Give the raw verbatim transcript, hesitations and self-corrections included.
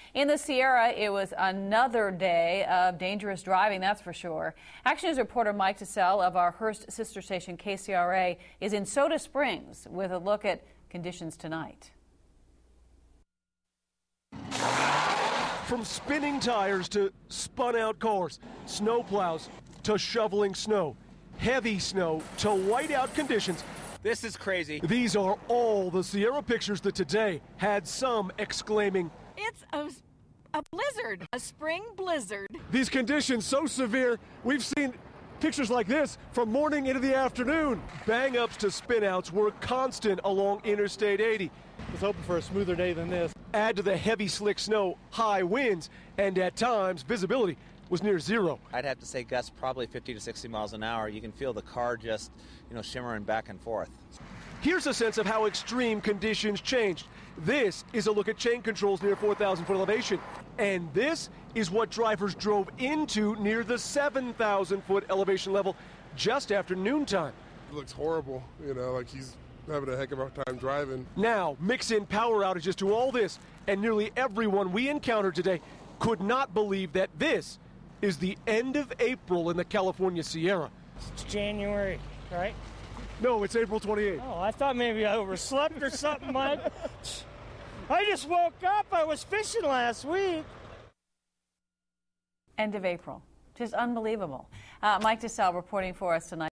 In the Sierra, it was another day of dangerous driving, that's for sure. Action News reporter Mike DeSalle of our Hearst sister station K C R A is in Soda Springs with a look at conditions tonight. From spinning tires to spun out cars, snow plows to shoveling snow, heavy snow to whiteout conditions. This is crazy. These are all the Sierra pictures that today had some exclaiming, "It's a, a blizzard, a spring blizzard." These conditions so severe, we've seen pictures like this from morning into the afternoon. Bang-ups to spin-outs were constant along Interstate eighty. I was hoping for a smoother day than this. Add to the heavy slick snow, high winds, and at times visibility was near zero. I'd have to say gusts probably fifty to sixty miles an hour. You can feel the car just, you know, shimmering back and forth. Here's a sense of how extreme conditions changed. This is a look at chain controls near four thousand foot elevation. And this is what drivers drove into near the seven thousand foot elevation level just after noontime. It looks horrible, you know, like he's having a heck of a time driving. Now, mix in power outages to all this, and nearly everyone we encountered today could not believe that this is the end of April in the California Sierra. It's January, right? No, it's April twenty-eighth. Oh, I thought maybe I overslept or something, Mike. I just woke up. I was fishing last week. End of April. Just unbelievable. Uh, Mike DeSalle reporting for us tonight.